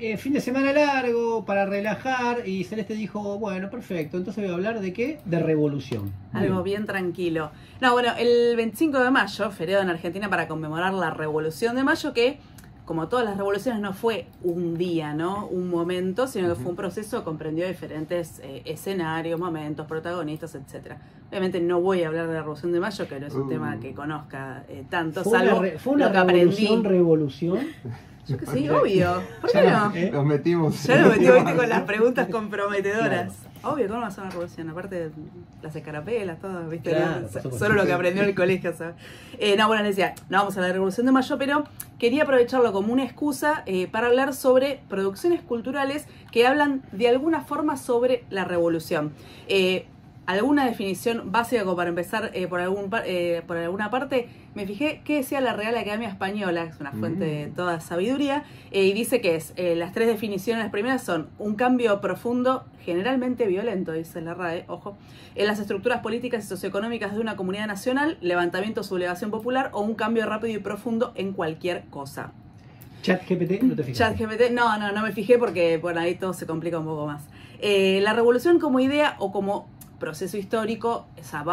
fin de semana largo para relajar y Celeste dijo, bueno, perfecto, entonces voy a hablar de ¿qué? De revolución. Algo bien tranquilo. No, bueno, el 25 de mayo, feriado en Argentina para conmemorar la Revolución de Mayo, que como todas las revoluciones no fue un día, ¿no? Un momento, sino que fue un proceso que comprendió diferentes escenarios, momentos, protagonistas, etcétera. Obviamente no voy a hablar de la Revolución de Mayo, que no es un tema que conozca tanto, salvo ¿Fue una lo que aprendí. revolución? Yo que sí, obvio. ¿Por qué no? Nos metimos. Ya nos metimos, ¿viste? Con las preguntas comprometedoras. Claro. Obvio, ¿cómo va a ser una revolución? Aparte de las escarapelas, todo, ¿viste? Claro, solo lo que aprendió en el colegio, ¿sabes? No, bueno, les decía, no vamos a la Revolución de Mayo, pero quería aprovecharlo como una excusa para hablar sobre producciones culturales que hablan de alguna forma sobre la revolución. Alguna definición básica como para empezar por alguna parte, me fijé qué decía la Real Academia Española, que es una fuente de toda sabiduría, y dice que es, las tres definiciones, las primeras son un cambio profundo, generalmente violento, dice la RAE, ojo, en las estructuras políticas y socioeconómicas de una comunidad nacional, levantamiento o sublevación popular, o un cambio rápido y profundo en cualquier cosa. ChatGPT, ¿no te fijaste? ChatGPT, no me fijé porque por ahí todo se complica un poco más. La revolución como idea o como proceso histórico, o sea,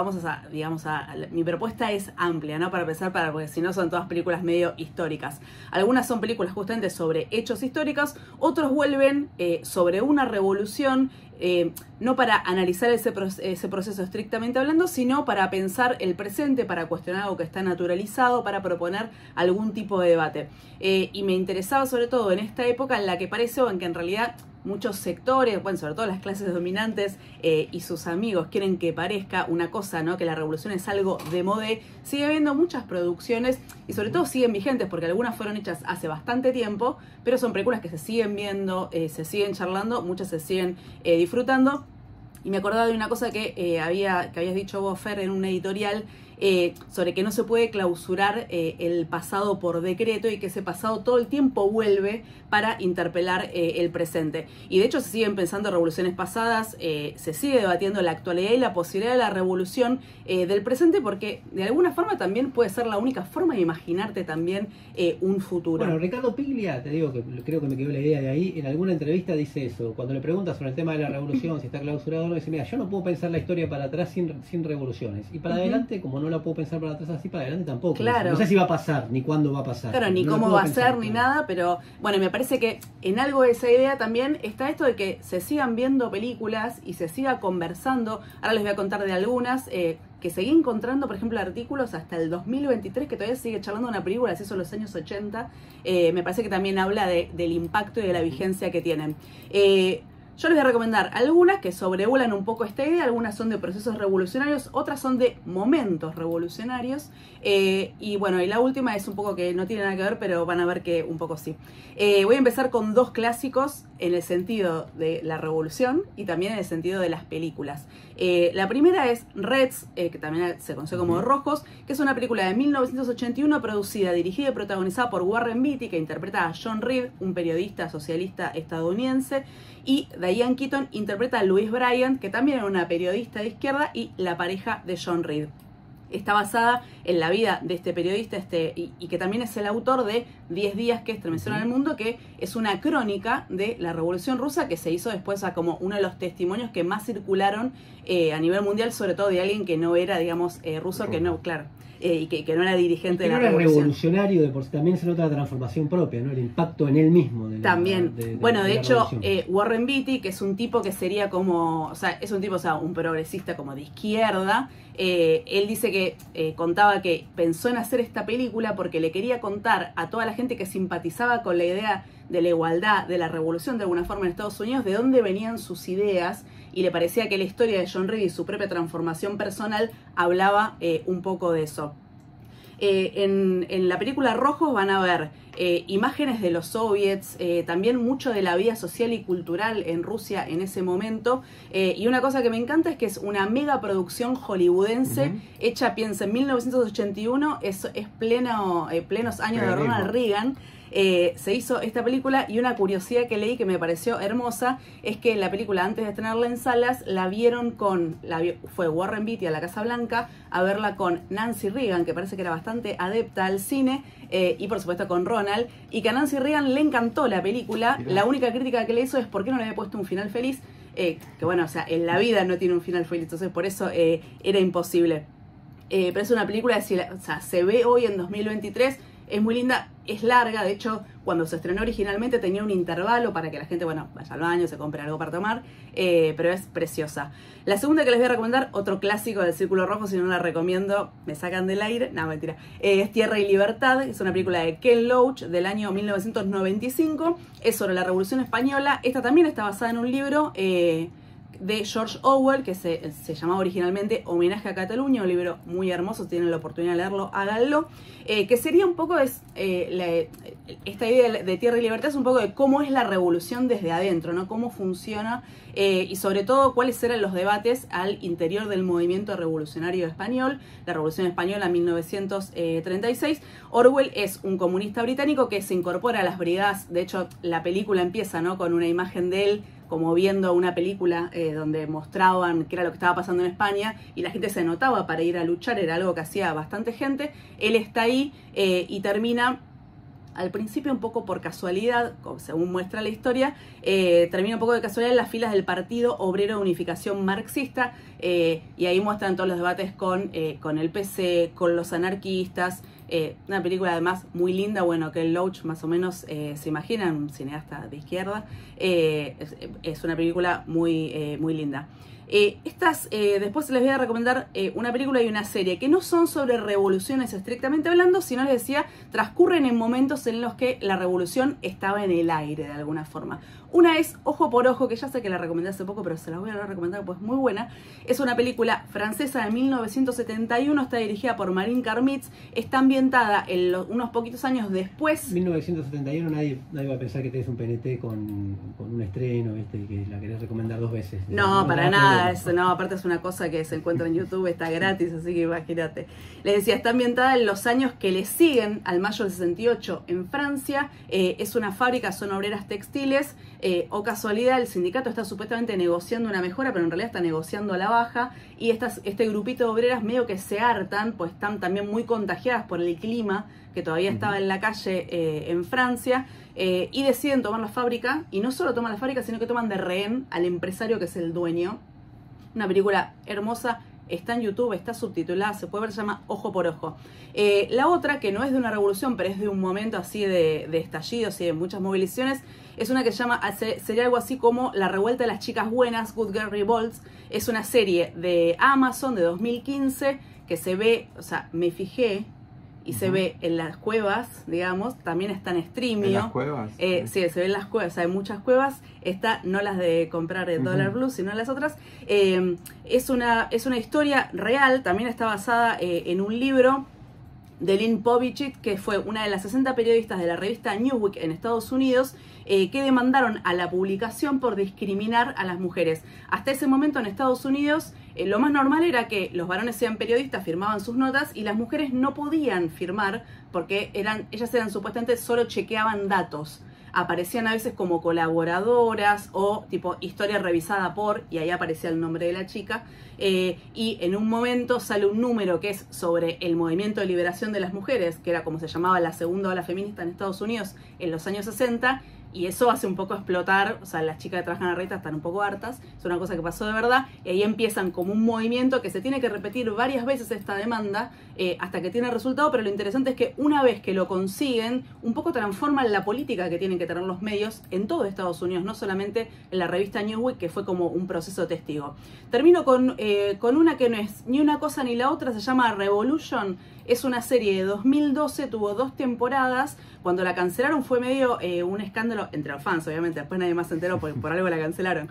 mi propuesta es amplia, ¿no? Para empezar, porque si no son todas películas medio históricas. Algunas son películas justamente sobre hechos históricos, otros vuelven sobre una revolución, no para analizar ese proceso estrictamente hablando, sino para pensar el presente, para cuestionar algo que está naturalizado, para proponer algún tipo de debate. Y me interesaba sobre todo en esta época en la que parece, o en que en realidad muchos sectores, bueno, sobre todo las clases dominantes y sus amigos quieren que parezca una cosa, ¿no? Que la revolución es algo de modé. Sigue habiendo muchas producciones y sobre todo siguen vigentes porque algunas fueron hechas hace bastante tiempo, pero son películas que se siguen viendo, se siguen charlando, muchas se siguen disfrutando. Y me acordaba de una cosa que habías dicho vos, Fer, en un editorial, sobre que no se puede clausurar el pasado por decreto y que ese pasado todo el tiempo vuelve para interpelar el presente. Y de hecho se siguen pensando revoluciones pasadas, se sigue debatiendo la actualidad y la posibilidad de la revolución del presente, porque de alguna forma también puede ser la única forma de imaginarte también un futuro. Bueno, Ricardo Piglia, te digo que creo que me quedó la idea de ahí, en alguna entrevista dice eso, cuando le preguntas sobre el tema de la revolución, si está clausurado o no, dice, mira, yo no puedo pensar la historia para atrás sin revoluciones, y para adelante, como no la puedo pensar para atrás así, para adelante tampoco. Claro. No sé si va a pasar, ni cuándo va a pasar. Claro, ni cómo va a ser, ni nada, pero bueno, me parece que en algo de esa idea también está esto de que se sigan viendo películas y se siga conversando. Ahora les voy a contar de algunas que seguí encontrando, por ejemplo, artículos hasta el 2023 que todavía sigue charlando una película de esos los años 80. Me parece que también habla del impacto y de la vigencia que tienen. Yo les voy a recomendar algunas que sobrevuelan un poco esta idea, algunas son de procesos revolucionarios, otras son de momentos revolucionarios, y bueno, y la última es un poco que no tiene nada que ver, pero van a ver que un poco sí. Voy a empezar con dos clásicos en el sentido de la revolución y también en el sentido de las películas. La primera es Reds, que también se conoce como Rojos, que es una película de 1981 producida, dirigida y protagonizada por Warren Beatty, que interpreta a John Reed, un periodista socialista estadounidense, y Diane Keaton interpreta a Louise Bryant, que también era una periodista de izquierda y la pareja de John Reed. Está basada en la vida de este periodista y que también es el autor de 10 días que estremecieron al mundo, que es una crónica de la Revolución Rusa que se hizo después a como uno de los testimonios que más circularon a nivel mundial, sobre todo de alguien que no era, digamos, ruso, que no, claro, y que no era dirigente de la revolución. Revolucionario, de por sí también se nota la transformación propia, ¿no? El impacto en él mismo. También. Bueno, de hecho, Warren Beatty, que es un tipo que sería como, o sea, es un tipo, o sea, un progresista como de izquierda. Él dice que contaba que pensó en hacer esta película porque le quería contar a toda la gente que simpatizaba con la idea de la igualdad, de la revolución de alguna forma en Estados Unidos, de dónde venían sus ideas, y le parecía que la historia de John Reed y su propia transformación personal hablaba un poco de eso. En la película Rojos van a ver imágenes de los soviets, también mucho de la vida social y cultural en Rusia en ese momento, y una cosa que me encanta es que es una mega producción hollywoodense hecha, piensa, en 1981, es plenos años de Ronald Reagan. se hizo esta película, y una curiosidad que leí que me pareció hermosa es que la película, antes de estrenarla en salas, la vieron fue Warren Beatty a la Casa Blanca a verla con Nancy Reagan, que parece que era bastante adepta al cine, y por supuesto con Ronald, y que a Nancy Reagan le encantó la película. Mirá. La única crítica que le hizo es por qué no le había puesto un final feliz, que bueno, o sea, en la vida no tiene un final feliz, entonces por eso era imposible. Pero es una película, o sea, se ve hoy en 2023, es muy linda, es larga. De hecho, cuando se estrenó originalmente tenía un intervalo para que la gente, bueno, vaya al baño, se compre algo para tomar, pero es preciosa. La segunda que les voy a recomendar, otro clásico del Círculo Rojo, si no la recomiendo, me sacan del aire, no, mentira, es Tierra y Libertad, es una película de Ken Loach del año 1995, es sobre la Revolución Española. Esta también está basada en un libro de George Orwell, que se llamaba originalmente Homenaje a Cataluña, un libro muy hermoso, si tienen la oportunidad de leerlo, háganlo, que sería un poco, esta idea de Tierra y Libertad es un poco de cómo es la revolución desde adentro, ¿no? Cómo funciona, y sobre todo cuáles eran los debates al interior del movimiento revolucionario español, la Revolución Española en 1936. Orwell es un comunista británico que se incorpora a las brigadas. De hecho, la película empieza, ¿no?, con una imagen de él como viendo una película donde mostraban qué era lo que estaba pasando en España, y la gente se anotaba para ir a luchar, era algo que hacía bastante gente. Él está ahí y termina, al principio un poco por casualidad, según muestra la historia, termina un poco de casualidad en las filas del Partido Obrero de Unificación Marxista, y ahí muestran todos los debates con el PC, con los anarquistas. Una película además muy linda, bueno, que el Loach más o menos se imaginan, un cineasta de izquierda, es una película muy linda. Después les voy a recomendar una película y una serie que no son sobre revoluciones estrictamente hablando, sino, les decía, transcurren en momentos en los que la revolución estaba en el aire de alguna forma. Una es Ojo por Ojo, que ya sé que la recomendé hace poco, pero se la voy a recomendar pues muy buena. Es una película francesa de 1971, está dirigida por Marine Karmitz, está ambientada en unos poquitos años después. 1971, nadie va a pensar que tenés un PNT con un estreno, ¿viste? Que la querés recomendar 2 veces. No, para nada, no, aparte es una cosa que se encuentra en YouTube, está gratis, así que imagínate. Les decía, está ambientada en los años que le siguen al mayo del 68 en Francia, es una fábrica, son obreras textiles. O casualidad, el sindicato está supuestamente negociando una mejora, pero en realidad está negociando a la baja, y este grupito de obreras medio que se hartan, pues están también muy contagiadas por el clima que todavía estaba en la calle en Francia, y deciden tomar la fábrica, y no solo toman la fábrica, sino que toman de rehén al empresario que es el dueño. Una película hermosa, está en YouTube, está subtitulada, se puede ver, se llama Ojo por Ojo. La otra, que no es de una revolución, pero es de un momento así de estallidos y de muchas movilizaciones, es una que se llama, sería algo así como La Revuelta de las Chicas Buenas, Good Girl Revolts. Es una serie de Amazon de 2015 que se ve, o sea, me fijé, y se ve en las cuevas, digamos, también está en Streamio. ¿En las cuevas? Sí, se ve en las cuevas, o sea, hay muchas cuevas, está, no las de comprar en Dollar Blue, sino las otras. Es una historia real, también está basada en un libro de Lynn Povich, que fue una de las 60 periodistas de la revista Newsweek en Estados Unidos, que demandaron a la publicación por discriminar a las mujeres. Hasta ese momento en Estados Unidos lo más normal era que los varones sean periodistas, firmaban sus notas, y las mujeres no podían firmar porque ellas eran supuestamente, solo chequeaban datos. Aparecían a veces como colaboradoras o tipo historia revisada por, y ahí aparecía el nombre de la chica, y en un momento sale un número que es sobre el movimiento de liberación de las mujeres, que era como se llamaba la segunda ola feminista en Estados Unidos en los años 60, y eso hace un poco explotar, o sea, las chicas que trabajan en la revista están un poco hartas, es una cosa que pasó de verdad, y ahí empiezan como un movimiento que se tiene que repetir varias veces esta demanda hasta que tiene resultado, pero lo interesante es que una vez que lo consiguen, un poco transforman la política que tienen que tener los medios en todo Estados Unidos, no solamente en la revista Newsweek, que fue como un proceso testigo. Termino con una que no es ni una cosa ni la otra, se llama Revolution. Es una serie de 2012, tuvo 2 temporadas. Cuando la cancelaron fue medio un escándalo entre los fans, obviamente. Después nadie más se enteró porque por algo la cancelaron.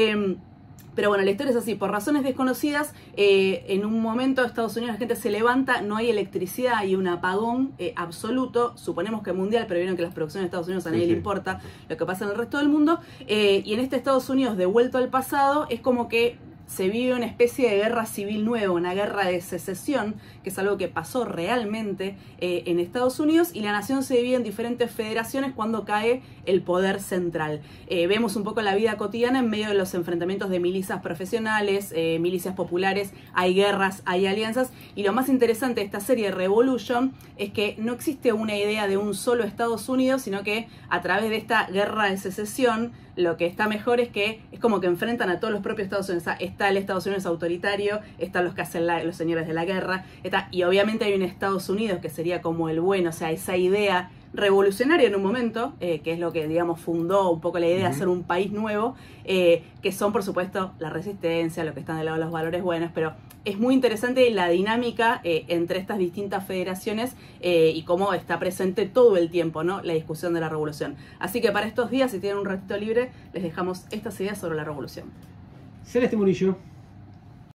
Pero bueno, la historia es así. Por razones desconocidas, en un momento Estados Unidos la gente se levanta, no hay electricidad, hay un apagón absoluto. Suponemos que mundial, pero vieron que las producciones de Estados Unidos a nadie le importa lo que pasa en el resto del mundo. Y en este Estados Unidos devuelto al pasado, es como que se vive una especie de guerra civil nueva, una guerra de secesión, que es algo que pasó realmente en Estados Unidos, y la nación se divide en diferentes federaciones cuando cae el poder central. Vemos un poco la vida cotidiana en medio de los enfrentamientos de milicias profesionales, milicias populares, hay guerras, hay alianzas, y lo más interesante de esta serie Revolution es que no existe una idea de un solo Estados Unidos, sino que a través de esta guerra de secesión, lo que está mejor es que es como que enfrentan a todos los propios Estados Unidos. Está el Estados Unidos autoritario, están los que hacen los señores de la guerra, y obviamente hay un Estados Unidos que sería como el bueno, o sea, esa idea revolucionaria en un momento, que es lo que, digamos, fundó un poco la idea de hacer un país nuevo, que son, por supuesto, la resistencia, lo que están del lado de los valores buenos, pero es muy interesante la dinámica entre estas distintas federaciones y cómo está presente todo el tiempo, ¿no?, la discusión de la revolución. Así que para estos días, si tienen un ratito libre, les dejamos estas ideas sobre la revolución. Celeste Murillo.